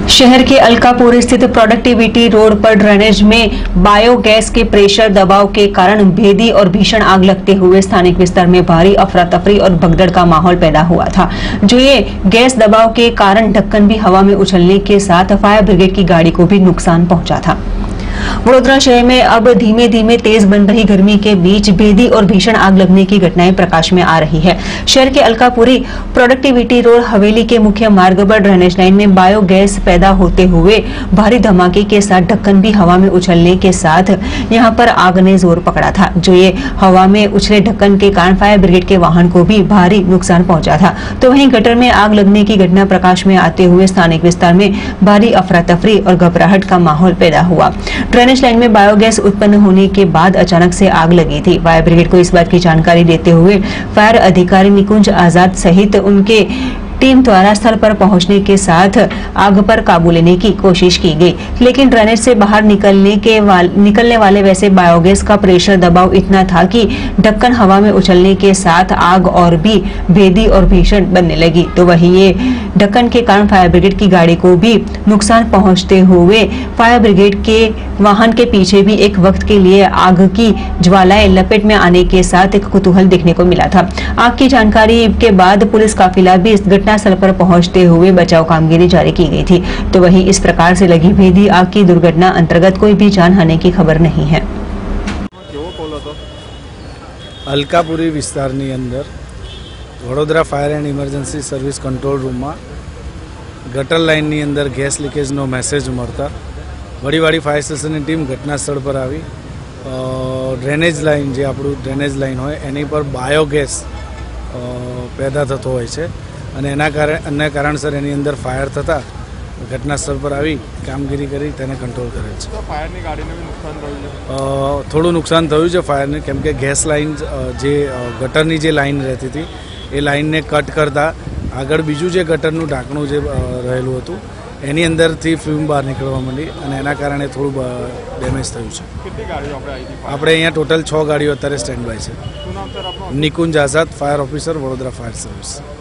शहर के अलकापुरी स्थित प्रोडक्टिविटी रोड पर ड्रेनेज में बायोगैस के प्रेशर दबाव के कारण भेदी और भीषण आग लगते हुए स्थानिक विस्तार में भारी अफरा तफरी और भगदड़ का माहौल पैदा हुआ था। जो ये गैस दबाव के कारण ढक्कन भी हवा में उछलने के साथ फायर ब्रिगेड की गाड़ी को भी नुकसान पहुंचा था। वडोदरा शहर में अब धीमे धीमे तेज बन रही गर्मी के बीच भेदी और भीषण आग लगने की घटनाएं प्रकाश में आ रही है। शहर के अलकापुरी प्रोडक्टिविटी रोड हवेली के मुख्य मार्ग पर ड्रेनेज लाइन में बायोगैस पैदा होते हुए भारी धमाके के साथ ढक्कन भी हवा में उछलने के साथ यहां पर आग ने जोर पकड़ा था। जो ये हवा में उछले ढक्कन के कारण फायर ब्रिगेड के वाहन को भी भारी नुकसान पहुंचा था। तो वहीं गटर में आग लगने की घटना प्रकाश में आते हुए स्थानिक विस्तार में भारी अफरा तफरी और घबराहट का माहौल पैदा हुआ। ड्रेनेज लाइन में बायोगैस उत्पन्न होने के बाद अचानक से आग लगी थी। फायर ब्रिगेड को इस बात की जानकारी देते हुए फायर अधिकारी निकुंज आजाद सहित उनके टीम द्वारा स्थल पर पहुंचने के साथ आग पर काबू लेने की कोशिश की गई, लेकिन ड्रेनेज से बाहर निकलने वाले वैसे बायोगैस का प्रेशर दबाव इतना था कि ढक्कन हवा में उछलने के साथ आग और भी भेदी और भीषण बनने लगी। तो वहीं ये ढक्कन के कारण फायर ब्रिगेड की गाड़ी को भी नुकसान पहुंचते हुए फायर ब्रिगेड के वाहन के पीछे भी एक वक्त के लिए आग की ज्वालाएं लपेट में आने के साथ एक कुतूहल देखने को मिला था। आग की जानकारी के बाद पुलिस काफिला भी घटनास्थल पर पहुंचते हुए बचाव कामगिरी जारी की गई थी। तो वहीं इस प्रकार से लगी भेदी आग की दुर्घटना अंतर्गत कोई भी जानहानि की खबर नहीं है। अलकापुरी विस्तारनी अंदर Vadodara fire and emergency service control room में गटर लाइन अंदर गैस लीकेज नो मैसेज मळता वडीवाड़ी फायर स्टेशन टीम घटनास्थल पर आई। ड्रेनेज लाइन जो आपणु ड्रेनेज लाइन होय एनी पर बायोगैस पैदा थतो होय छे અને એના કારણસર એની અંદર ફાયર થતાં ઘટનાસ્થળ પર આવી કામગીરી કરી તેને કંટ્રોલ કરે છે। તો ફાયરની ગાડીને બી નુકસાન થયું છે? થોડું નુકસાન થયું છે ફાયરને, કેમ કે ગેસ લાઇન જે ગટરની જે લાઇન રહેતી હતી એ લાઇનને કટ કરતાં આગળ બીજું જે ગટરનું ઢાંકણું જે રહેલું હતું એની અંદરથી ફ્યુમ બહાર નીકળવા માંડી અને એના કારણે થોડું ડેમેજ થયું છે। કેટલી ગાડીઓ આપણે અહીંયા ટોટલ 6 ગાડીઓ અત્યારે સ્ટેન્ડ બાય છે। શું નામ સર આપનું? Nikunj Azad, fire officer, Vadodara fire service.